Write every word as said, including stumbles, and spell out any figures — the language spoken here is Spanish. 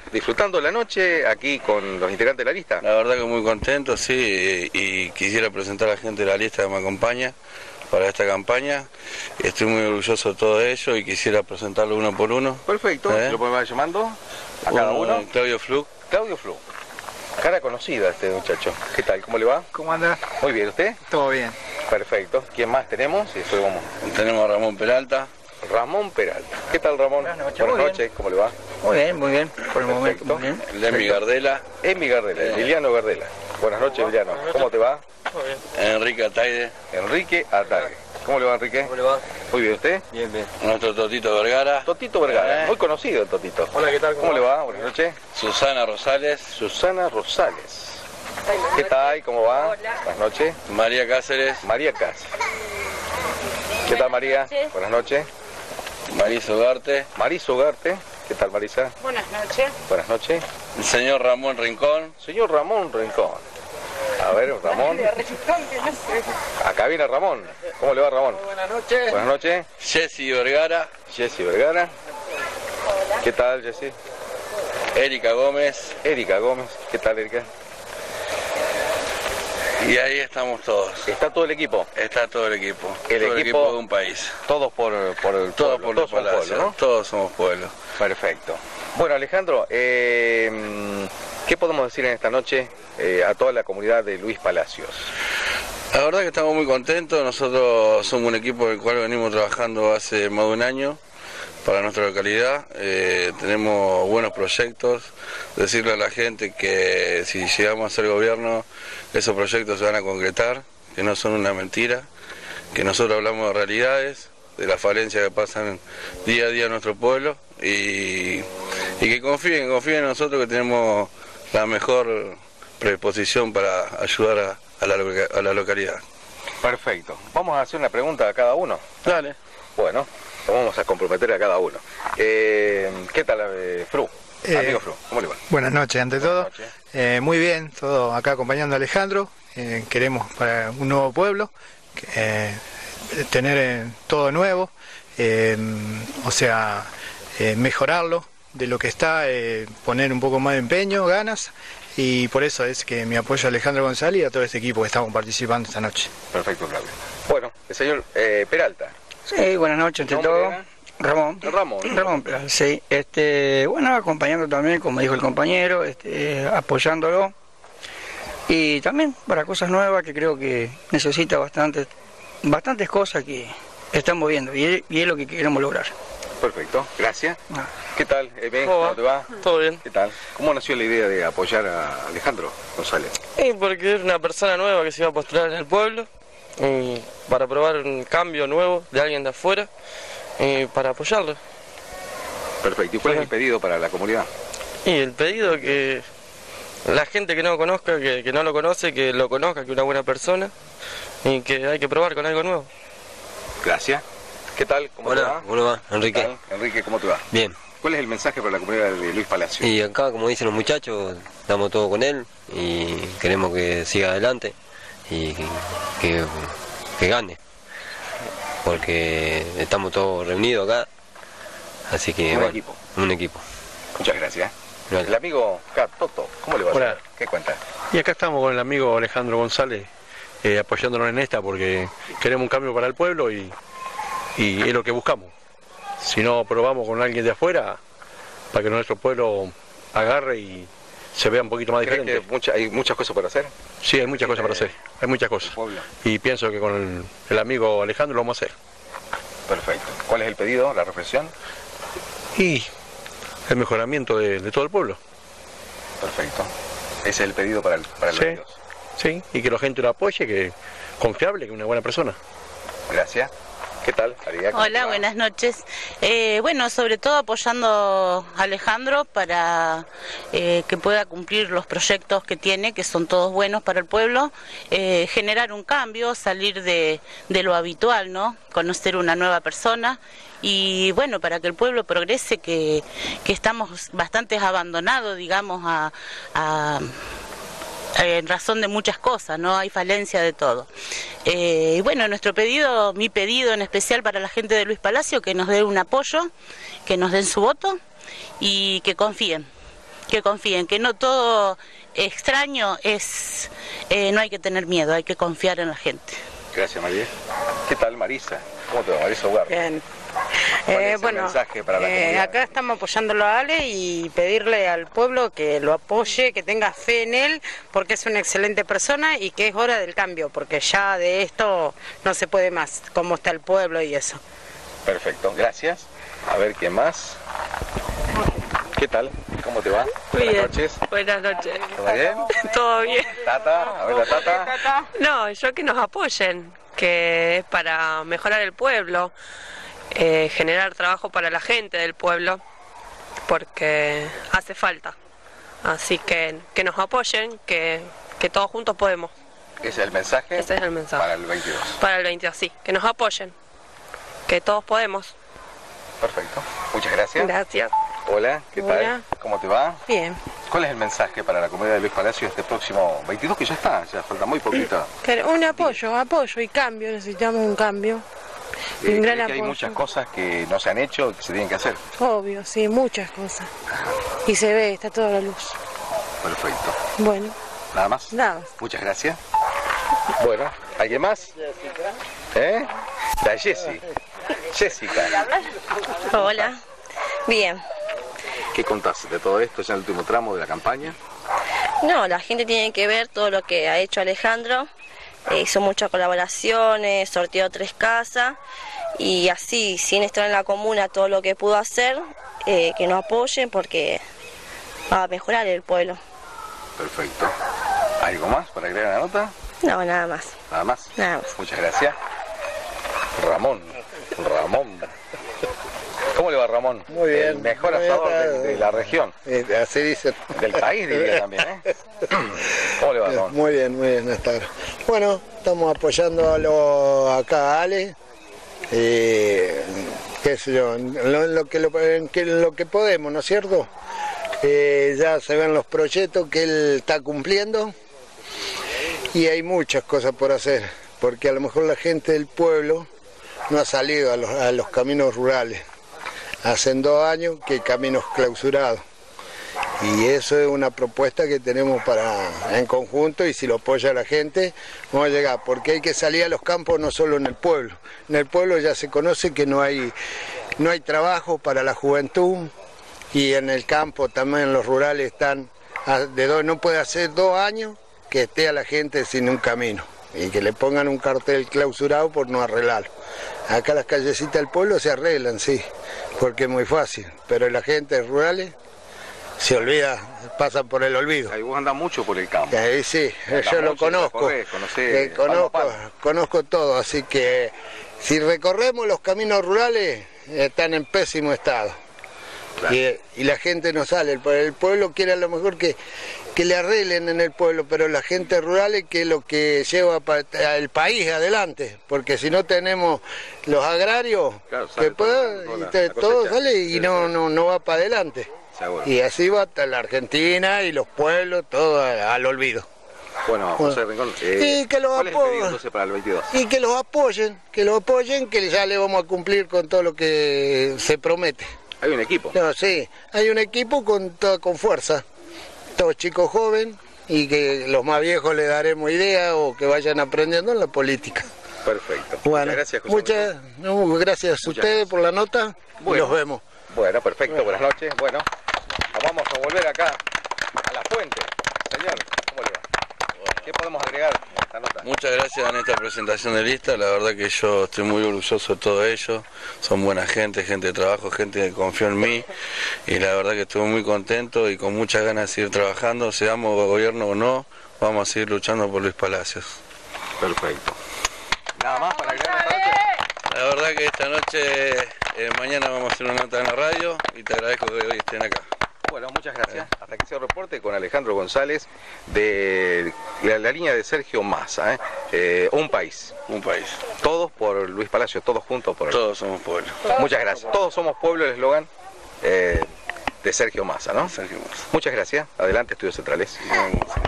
disfrutando la noche aquí con los integrantes de la lista. La verdad que muy contento, sí, y, y quisiera presentar a la gente de la lista que me acompaña para esta campaña. Estoy muy orgulloso de todo ello y quisiera presentarlo uno por uno. Perfecto, ¿Eh? ¿Lo podemos ir llamando? A cada uno. Claudio Fluch. Claudio Fluch. Cara conocida este muchacho. ¿Qué tal? ¿Cómo le va? ¿Cómo anda? Muy bien, ¿usted? Todo bien. Perfecto. ¿Quién más tenemos? Y después vamos. Tenemos a Ramón Peralta. Ramón Peralta. ¿Qué tal, Ramón? Buenas noches. Buenas Muy noches, bien. ¿cómo le va? Muy bien, muy bien. Por el momento, Perfecto. muy bien. Lemmy Gardela. Emi Gardela, Eh. Emiliano Gardela. Buenas noches, Emiliano. ¿Cómo te va? Muy bien. Enrique Ataide. Enrique Atague. ¿Cómo le va, Enrique? ¿Cómo le va? Muy bien, ¿usted? Bien, bien. Nuestro Totito Vergara. Totito Vergara, Eh. muy conocido el Totito. Hola, ¿qué tal? ¿Cómo le va? Buenas noches. Susana Rosales. Susana Rosales. ¿Qué tal? ¿Cómo va? Buenas noches. María Cáceres. María Cáceres. ¿Qué tal, María? Buenas noches. Marisa Ugarte. Marisa Ugarte. ¿Qué tal, Marisa? Buenas noches. Buenas noches. El señor Ramón Rincón. Señor Ramón Rincón. A ver, Ramón. Acá viene Ramón. ¿Cómo le va, Ramón? Buenas noches. Buenas noches. Jessy Vergara. Jessy Vergara. ¿Qué tal, Jessy? Erika Gómez. Erika Gómez. ¿Qué tal, Erika? Y ahí estamos todos. Está todo el equipo. Está todo el equipo. El todo el equipo- equipo de un país. Todos por, por el Todos pueblo. por Todos los son palacios. pueblo, ¿no? Todos somos pueblo. Perfecto. Bueno, Alejandro, eh, ¿qué podemos decir en esta noche eh, a toda la comunidad de Luis Palacios? La verdad que estamos muy contentos. Nosotros somos un equipo del cual venimos trabajando hace más de un año para nuestra localidad. Eh, tenemos buenos proyectos. Decirle a la gente que si llegamos a ser gobierno, esos proyectos se van a concretar, que no son una mentira, que nosotros hablamos de realidades, de las falencias que pasan día a día en nuestro pueblo y, y que confíen, confíen en nosotros que tenemos la mejor predisposición para ayudar a, a, la, loca- a la localidad. Perfecto. Vamos a hacer una pregunta a cada uno. Dale. Bueno, vamos a comprometer a cada uno. Eh, ¿Qué tal, eh, Fru? Eh, Amigo Fru, ¿cómo le va? Buenas noches, ante todo. Buenas noches. Eh, muy bien, todo acá acompañando a Alejandro. Eh, queremos para un nuevo pueblo, que, eh, tener eh, todo nuevo, eh, o sea, eh, mejorarlo de lo que está, eh, poner un poco más de empeño, ganas, y por eso es que mi apoyo a Alejandro González y a todo este equipo que estamos participando esta noche. Perfecto, Claudio. Bueno, el señor eh, Peralta. Sí, buenas noches ante ¿Nombre todo. era? Ramón. Ramón. Ramón, Peral, sí. Este, bueno, acompañando también, como dijo el compañero, este, apoyándolo. Y también para cosas nuevas que creo que necesita bastantes, bastantes cosas que estamos viendo y es, y es lo que queremos lograr. Perfecto, gracias. Ah. ¿Qué tal, eh, Ben? ¿Cómo ¿Cómo va? te va? Todo bien. ¿Qué tal? ¿Cómo nació la idea de apoyar a Alejandro González? Y porque es una persona nueva que se iba a postular en el pueblo, y para probar un cambio nuevo de alguien de afuera, y para apoyarlo. Perfecto. ¿Y cuál es el pedido para la comunidad? Y el pedido que la gente que no lo conozca, que, que no lo conoce, que lo conozca, que es una buena persona, y que hay que probar con algo nuevo. Gracias. ¿Qué tal? ¿Cómo te Hola, va? ¿cómo va? ¿Qué Enrique. tal? Enrique, ¿cómo te va? Bien. ¿Cuál es el mensaje para la comunidad de Luis Palacio? Y acá, como dicen los muchachos, estamos todos con él y queremos que siga adelante y que, que gane. Porque estamos todos reunidos acá. Así que, Un bueno, equipo. un equipo. Muchas gracias. Vale. El amigo Cat, Toto, ¿cómo le va? Hola. señor? ¿Qué cuenta? Y acá estamos con el amigo Alejandro González eh, apoyándonos en esta porque queremos un cambio para el pueblo y, y es lo que buscamos. Si no probamos con alguien de afuera, para que nuestro pueblo agarre y se vea un poquito más ¿Crees diferente. que mucha- hay muchas cosas por hacer? Sí, hay muchas cosas para hacer, hay muchas cosas. Pueblo. Y pienso que con el, el amigo Alejandro lo vamos a hacer. Perfecto. ¿Cuál es el pedido, la reflexión? Y el mejoramiento de, de todo el pueblo. Perfecto. Ese es el pedido para el, para el Sí. Dios. Sí, y que la gente lo apoye, que confiable, que es una buena persona. Gracias. ¿Qué tal, María? ¿Cómo te Hola, va? buenas noches. Eh, bueno, sobre todo apoyando a Alejandro para eh, que pueda cumplir los proyectos que tiene, que son todos buenos para el pueblo, eh, generar un cambio, salir de, de lo habitual, ¿no? Conocer una nueva persona y bueno, para que el pueblo progrese, que, que estamos bastante abandonados, digamos, a... a en razón de muchas cosas, ¿no? Hay falencia de todo. Eh, y bueno, nuestro pedido, mi pedido en especial para la gente de Luis Palacio, que nos dé un apoyo, que nos den su voto y que confíen, que confíen, que no todo extraño es, eh, no hay que tener miedo, hay que confiar en la gente. Gracias, María. ¿Qué tal, Marisa? ¿Cómo te va, Marisa Ugarte? Bien. ¿Cuál Eh, es el bueno, mensaje para la eh, comunidad? acá estamos apoyándolo a Ale y pedirle al pueblo que lo apoye, que tenga fe en él, porque es una excelente persona y que es hora del cambio, porque ya de esto no se puede más, como está el pueblo y eso. Perfecto, gracias. A ver, ¿quién más? ¿Qué tal? ¿Cómo te va? Muy Buenas bien. noches. Buenas noches. ¿Todo bien? Todo bien. Tata, a ver la Tata. No, yo que nos apoyen, que es para mejorar el pueblo, eh, generar trabajo para la gente del pueblo, porque hace falta. Así que que nos apoyen, que, que todos juntos podemos. Ese es el mensaje. Ese es el mensaje. Para el veintidós. Para el veintidós, sí. Que nos apoyen, que todos podemos. Perfecto. Muchas gracias. Gracias. Hola, ¿qué tal? Hola. ¿Cómo te va? Bien. ¿Cuál es el mensaje para la comunidad de Luis Palacio este próximo veintidós, que ya está? Ya falta muy poquito. Pero un apoyo, apoyo y cambio, necesitamos un cambio. Eh, un gran ¿cree que hay apoyo. muchas cosas que no se han hecho y que se tienen que hacer? Obvio, sí, muchas cosas. Y se ve, está toda la luz. Perfecto. Bueno, ¿Nada más? nada más. Muchas gracias. Bueno, ¿alguien más? ¿Eh? La Jessy. Jessica, Hola. Bien. ¿qué contás de todo esto? Ya en el último tramo de la campaña. No, la gente tiene que ver todo lo que ha hecho Alejandro. Eh, hizo muchas colaboraciones, sorteó tres casas y así, sin estar en la comuna, todo lo que pudo hacer, eh, que nos apoyen porque va a mejorar el pueblo. Perfecto. ¿Algo más para agregar la nota? No, nada más. Nada más. Nada más. Muchas gracias. Ramón. Ramón. ¿Cómo le va, Ramón? Muy bien. El mejor Muy bien, asador está- de, de la región. Eh, así dicen. Del país, diría también, ¿eh? ¿Cómo le va, Ramón? Muy bien, muy bien, hasta ahora. Bueno, estamos apoyando a lo, acá a Ale. Eh, qué sé yo, en lo, en lo que lo, en que, en lo que podemos, ¿no es cierto? Eh, ya se ven los proyectos que él está cumpliendo y hay muchas cosas por hacer, porque a lo mejor la gente del pueblo no ha salido a los, a los caminos rurales. Hacen dos años que hay caminos clausurados. Y eso es una propuesta que tenemos para en conjunto y si lo apoya la gente vamos a llegar, porque hay que salir a los campos no solo en el pueblo. En el pueblo ya se conoce que no hay, no hay trabajo para la juventud y en el campo también en los rurales están, a- de dos, no puede hacer dos años que esté a la gente sin un camino y que le pongan un cartel clausurado por no arreglarlo. Acá las callecitas del pueblo se arreglan, sí, porque es muy fácil, pero la gente rurales se olvida, pasa por el olvido. Ahí vos andás mucho por el campo. Ahí sí, Andás yo lo mucho, conozco, recorrés, conocés eh, conozco, palmo a palmo. conozco todo, así que si recorremos los caminos rurales están en pésimo estado. Claro. Y, y la gente no sale, el, pue- el pueblo quiere a lo mejor que, que le arreglen en el pueblo, pero la gente rural es que es lo que lleva pa- el país adelante, porque si no tenemos los agrarios, Claro, sale que pueda- todo, toda la- y te- la todo cosecha. sale y Sí, no, sí. no, no va para adelante. Seguro. Y así va hasta la Argentina y los pueblos, todo a- al olvido. Bueno, José Rincón, eh, Y que lo ¿cuál es el pedido apoya. entonces para el veintidós? Y que los apoyen, que los apoyen, que ya le vamos a cumplir con todo lo que se promete. Hay un equipo. No, sí, hay un equipo con, toda- con fuerza, todos chicos jóvenes y que los más viejos le daremos idea o que vayan aprendiendo en la política. Perfecto. Bueno, Muchas gracias, José muchas, Rincón. no, gracias a Muchas ustedes por la nota y Bueno. los vemos. Bueno, perfecto, buenas noches. Bueno, nos vamos a volver acá a la fuente. Señor, ¿cómo le va? ¿Qué podemos agregar a esta nota? Muchas gracias en esta presentación de lista, la verdad que yo estoy muy orgulloso de todo ello, son buena gente, gente de trabajo, gente que confió en mí y la verdad que estuve muy contento y con muchas ganas de seguir trabajando, seamos gobierno o no, vamos a seguir luchando por Luis Palacios. Perfecto. Nada más para agregar esta noche. La verdad que esta noche, eh, mañana vamos a hacer una nota en la radio y te agradezco que hoy estén acá. Bueno, muchas gracias. Hasta que sea el reporte con Alejandro González de la, la línea de Sergio Massa. ¿eh? Eh, un país. Un país. Todos por Luis Palacio, todos juntos por Todos somos pueblo. Muchas gracias. Todos somos pueblo, el eslogan eh, de Sergio Massa, ¿no? Sergio Massa. Muchas gracias. Adelante, Estudios Centrales. Vamos.